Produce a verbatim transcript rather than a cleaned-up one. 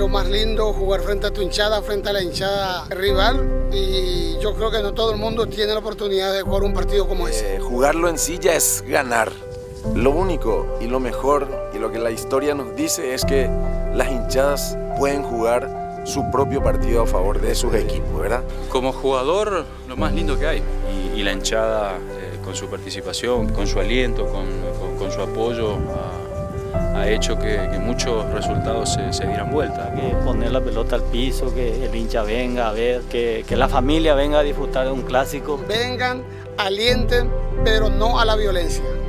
lo más lindo, jugar frente a tu hinchada, frente a la hinchada rival, y yo creo que no todo el mundo tiene la oportunidad de jugar un partido como ese. Eh, jugarlo en sí ya es ganar. Lo único y lo mejor y lo que la historia nos dice es que las hinchadas pueden jugar su propio partido a favor de sus equipos, ¿verdad? Como jugador, lo más lindo que hay. Y, y la hinchada, eh, con su participación, con su aliento, con, con, con su apoyo, ha, ha hecho que, que muchos resultados se, se dieran vuelta. Que poner la pelota al piso, que el hincha venga a ver, que, que la familia venga a disfrutar de un clásico. Vengan, alienten, pero no a la violencia.